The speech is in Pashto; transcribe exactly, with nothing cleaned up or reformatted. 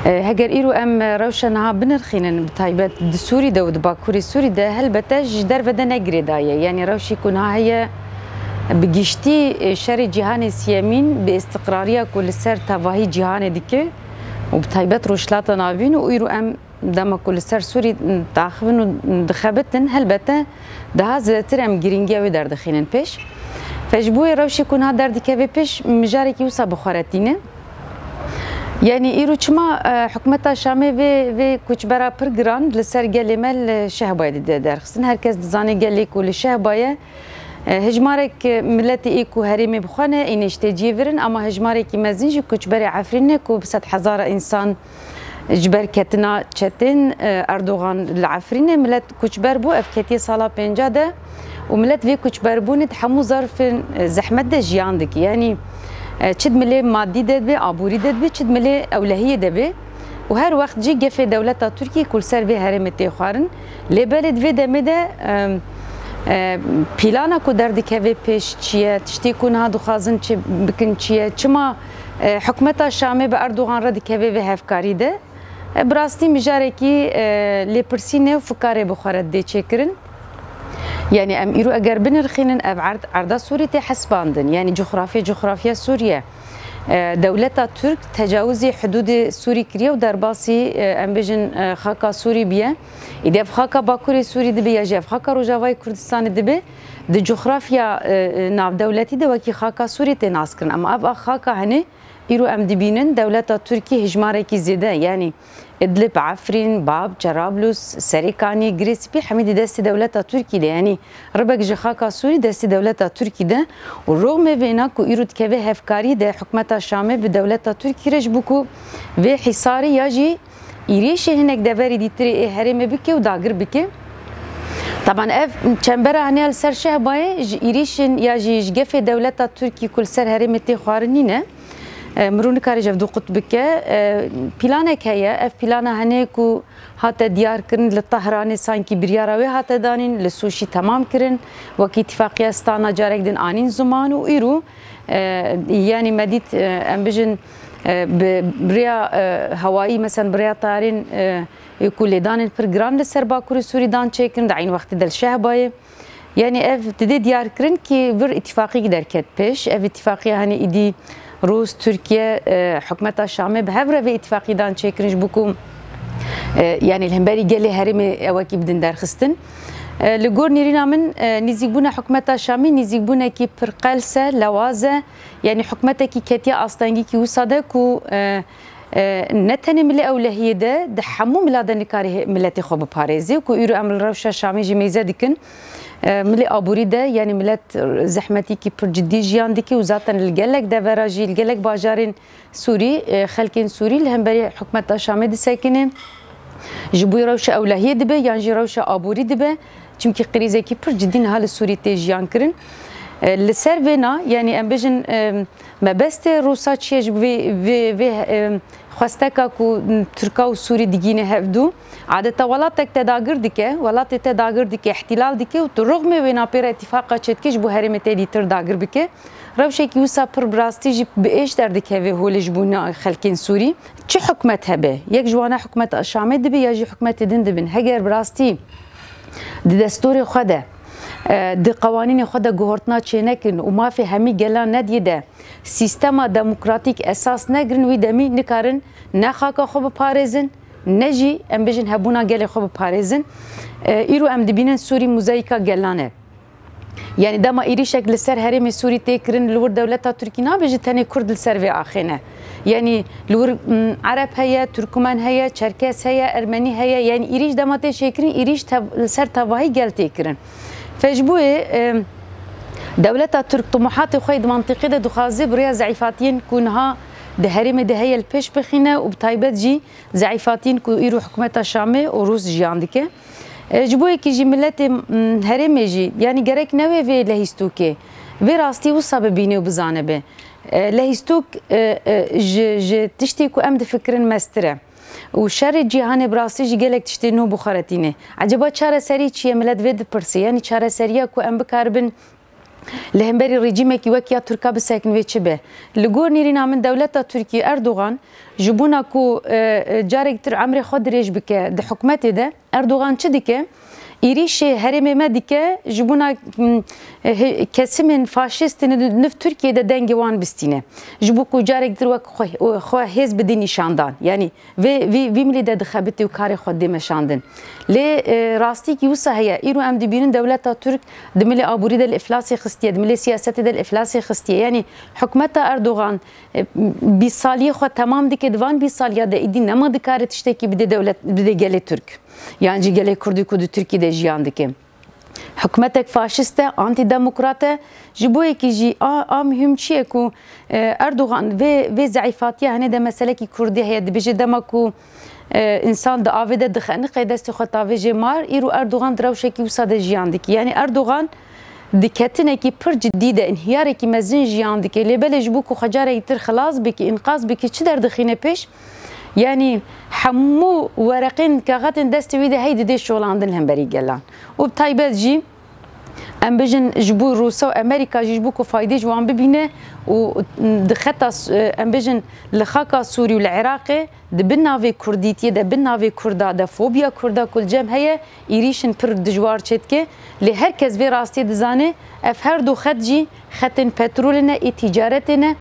هەگەر ئیر و ئەم ڕەوشە نەها بنرخینن بتایبەت سووری دە و باکووری سووری دە هەلبەتە ji derve de negirêdaye yanî rewşê ku niha heye bi giştî şerê cîhanê siyemîn bi istiqrariya ku li ser tevahî cîhanê dike û bi taybet rojhilata navîn û îro em dema ku li ser Sûrî daxivin û dixebitin helbete daha zêdetir em girîngiya wê derdixînin pêş. Fe ji bo wê rewşê ku niha derdikeve pêş mijarekî wisa bixwaretîne. Yani îro çima hikûmeta Şamê vê vê koçbera pir giran li ser gelê me li Şehbayê de derxistin. Herkes dizane gelê ku li Şehbayê hejmarek milletê ê ku herêmê bixwane êneşteciyê virin ama hejmarekî mezin jî koçberê Efrînê ku bi sed hezara însan ji ber ketina çetên Erdogan li Efrînê millet koçber bû ev ketiye sala pênca de û millet vê koçberbûnê di hemû zarfên zehmet de jiyan dike. Yani çid milê maddî de dibe, aborî de dibe, çid milê ewlehiyê de be û her wext jî gefê dewleta Tirkiye ku li ser vê herêmê tê xwarin lêbelê di vê demê de pîlana ku derdikeve pêş çi ye, tiştê ku niha dixwazin çi bikin çi ye, çima hikûmeta Şamê bi Erdogan re dikeve vê hevkarî de bi rastî mijarekî lêpirsînê û fikarê bixware dê çêkirin. Yani em îro eger binirxînin ev erda Sûrî tê hesbandin yani coğrafya coğrafya Sûriye. Dewleta Türk tecawuzê hudûdê Sûrî kiriye û derbasî em bêjin xaka Sûrî biye. Îdî ev xaka Bakurê Sûrî dibe ya jî ev xaka Rojavayê Kurdistanê dibe di coğrafya navdewletî de wekî xaka Sûrî tê naskirin ama ev a xaka hene îro em dibînin dewleta Tirkiye hejmarekî zêde yani İdlib, Afrin, Bab, Cerablus, Serêkanî, girê spî hemî di destê dewleta Tirkî de yani ribek ji xaka Sûrî destê dewleta Tirkî de û rogmê vêna ku îro dikeve hevkarî de hikûmeta Şamê bi dewleta Tirkî re ji bo ku vê hîsarî ya jî êrişê hinek deverî dîtirê ê herêmê bike û dagir bike. Taban ev çembera hene li ser Şehbayê ji êrişên ya jî ji gefê dewleta Tirkî ku li ser herêmê tê xwarin nîne. مرو نکاری جف دو قطب که پلانه که اف پلانه هنه کو هات دیار کردن لطهران سانکی بریاره و هات دانین لسوشی تمام کردن وکی اتفاقیه استانا جارک دن آنین زمان و ایرو یعنی مدید ام بجن بریا هوایی مثلا بریا طارین کلی دانین پر گران لسر باکوری سوری دان چکن دعین وقت دل شهبایه yani ev dedi diyar kırın ki bir ittifakı gider ket peş ev ittifakı hani idi Rus, Türkiye, hükümeta Şamê bi hev re vê ittifaqîdan çêkirin ji bo ku yani hemberi gelê herêmê ewekî bidin derxistin. Li gor nêrîna min nîzîkbûna hikûmeta Şamê nîzîkbûnekî pir qels e, lewaz e yani hikûmetekî ketiya astengîkî wisa de ku ne tenê milê ewlehiyê de di hemû mila de nikarî milletê xwe biparêzê ku îro em li rewşa Şamê jî mêze dikin. ملي أبوري ده يعني ملت زحمتي كي بر جدي جيان ديكي وزاتن الجلك ده براجي الجلك باجارين سوري خلكين سوري اللي هم بري حكومة الشامي دي ساكنة جبوي روشة أولهية دبه يعني جي روشة أبوري دبه چونكي قريزة كي بر جدي نهال سوري تي جيان كرن لسر بينا يعني أم بيجن ما بست روسا تشيج في في في خواستکا کو ترکا و سوری دیگینه هفدو عادتا ولاتک تداگر دیکه ولات تداگر دیکه احتلال دیکه و رغم وینا پر اتفاقا چتکش بو هرمه تدی تر داگر بکه روشه کی وسا پر براستی جی بیش در دیکه و هولج بونا خلکین سوری چه حکمت هبه یک جوانا حکمت شامل دبی یا جی حکمت دین دبن هگر براستی د دستور خوده د قوانین خود گهورتنا چینکن و ما فی همی گلان ندیده سیستما دموکراتیک اساس نگرن وی دمی نکارن نه خاکا خو بپارێزن نه جی ام بجن هبونا گل خو بپارێزن ایرو ام دبینن سوری موزاییکا گلانه yani dema êrişek li ser herêmê Sûrî tê kirin li wir dewleta Tirkî nabêje tenê Kurd li ser vê axîne yani li wir Ereb heye, Türkmen heye, Çerkes heye, Ermenî heye yani êriş dema tê şêkirin êriş li ser tevahî gel tê kirin فجبوه دولة ترك طموحات خويد منطقة ده دخازي بريا زعيفاتين كونها ده هرم ده هي البيش بخينة وبتايبات جي زعيفاتين كو يرو حكومة الشامي وروس جي عندك جبوه كي جي ملت هرم جي يعني جرك نوي في لهستوكي في راستي وصاببيني وبزانبه لهستوك ج ج تشتي كو أمد فكرن مستره وشر جهان براستی جگلک تشتی نو بخارتینه عجبا چاره سری چیه ملت ود پرسی یعنی چاره سریه کو ام بکاربن لهمبري رژیمێکی وەکیا تورکا بسەکن وێ چ بێ li gor nêrîna min dewleta Tirkiye Erdogan ji bona ku carek tir emrê xwe dirêj bike di hikûmetê de Erdogan çi dike êrişê herêmê me dike ji bona kesimên faşîstên niv Tirkiyeyê dengê wan bistîne ji bo ku carek tir wek xwe hêz bidî nîşandan yanî vê vî milî de dixebitî û karê xwe dê meşandin lê rastîkî wisa heye îro em dibînin dewleta Türk di milê aborî de li iflasê xistiye di milê siyasetê de li iflasê xistiye yanî hikûmeta Erdogan bîst saliyê xwe temam dike di van bîst saliya de êdî nema dikare tiştekî bide dewlet bide gelê Türk yan jî gelê Kurdî ku di Tirkiyeyê de jiyan dike hikûmetek faşîst e antîdemokrat e ji bo yekî jî a mühim çi ye ku Erdogan vê vê zeîfatiya henê de meselekî Kurdî heye dibêje dema ku insan di avê de dixeniqe destê xwe tavê jê mar îro Erdogan di rewşekî wisa de jiyan dike yanî Erdogan di ketinekî pir ciddî de inhiyarekî mezin jiyan dike lêbelê ji bo ku xwe carekî tir xilas bike înqaz bike çi derdixîne pêş yani hemû wereqên kaxetên destê wî de hey didê şolandin hemberî gelan û bi taybet jî em bijin ji bo Rûsya û Amerîka jî ji bo ku faydê ji wan bibîne û di xeta em bijin li xaka Sûrî û li Iraqê di bin navê Kurdîtiyê de bin navê Kurda de fobiya Kurda ku li cem heye êrîşin pir dijwar çêdike lê herkes vê rastiyê dizane ev her du xet jî xetên petrolê ne ê tîcaretê ne